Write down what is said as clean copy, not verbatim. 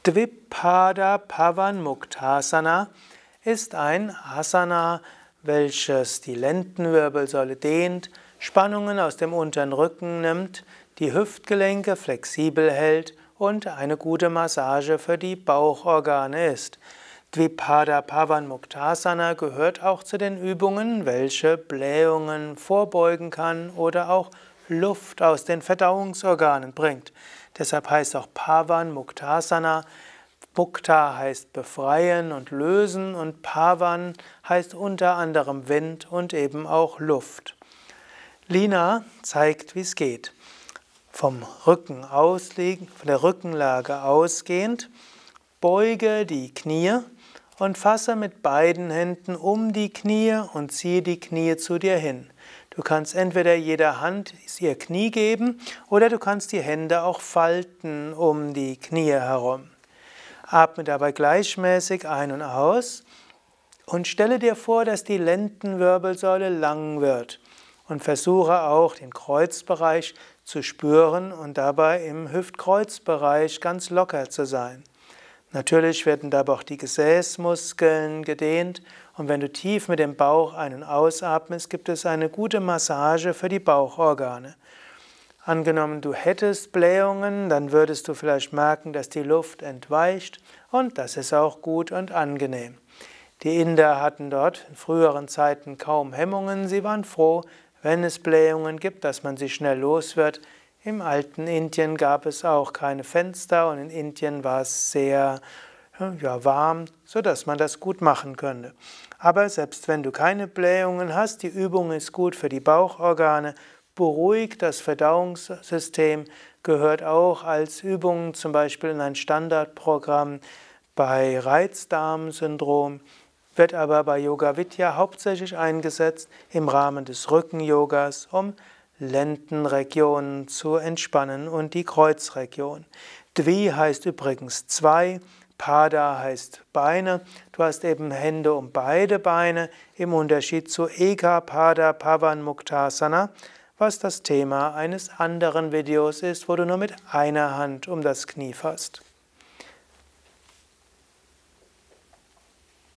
Dvipada Pavan Muktasana ist ein Asana, welches die Lendenwirbelsäule dehnt, Spannungen aus dem unteren Rücken nimmt, die Hüftgelenke flexibel hält und eine gute Massage für die Bauchorgane ist. Dvipada Pavan Muktasana gehört auch zu den Übungen, welche Blähungen vorbeugen kann oder auch Luft aus den Verdauungsorganen bringt. Deshalb heißt auch Pavan Muktasana. Mukta heißt befreien und lösen und Pavan heißt unter anderem Wind und eben auch Luft. Lina zeigt, wie es geht. Vom Rücken ausliegend, von der Rückenlage ausgehend, beuge die Knie und fasse mit beiden Händen um die Knie und ziehe die Knie zu dir hin. Du kannst entweder jeder Hand ihr Knie geben oder du kannst die Hände auch falten um die Knie herum. Atme dabei gleichmäßig ein und aus und stelle dir vor, dass die Lendenwirbelsäule lang wird und versuche auch den Kreuzbereich zu spüren und dabei im Hüftkreuzbereich ganz locker zu sein. Natürlich werden dabei auch die Gesäßmuskeln gedehnt und wenn du tief mit dem Bauch ein- und ausatmest, gibt es eine gute Massage für die Bauchorgane. Angenommen, du hättest Blähungen, dann würdest du vielleicht merken, dass die Luft entweicht und das ist auch gut und angenehm. Die Inder hatten dort in früheren Zeiten kaum Hemmungen, sie waren froh, wenn es Blähungen gibt, dass man sie schnell los wird. Im alten Indien gab es auch keine Fenster und in Indien war es sehr warm, sodass man das gut machen könnte. Aber selbst wenn du keine Blähungen hast, die Übung ist gut für die Bauchorgane, beruhigt das Verdauungssystem, gehört auch als Übung zum Beispiel in ein Standardprogramm bei Reizdarmsyndrom, wird aber bei Yoga Vidya hauptsächlich eingesetzt im Rahmen des Rücken-Yogas, um Lendenregionen zu entspannen und die Kreuzregion. Dvi heißt übrigens zwei, Pada heißt Beine. Du hast eben Hände um beide Beine im Unterschied zu Eka Pada Pavan Muktasana, was das Thema eines anderen Videos ist, wo du nur mit einer Hand um das Knie fasst.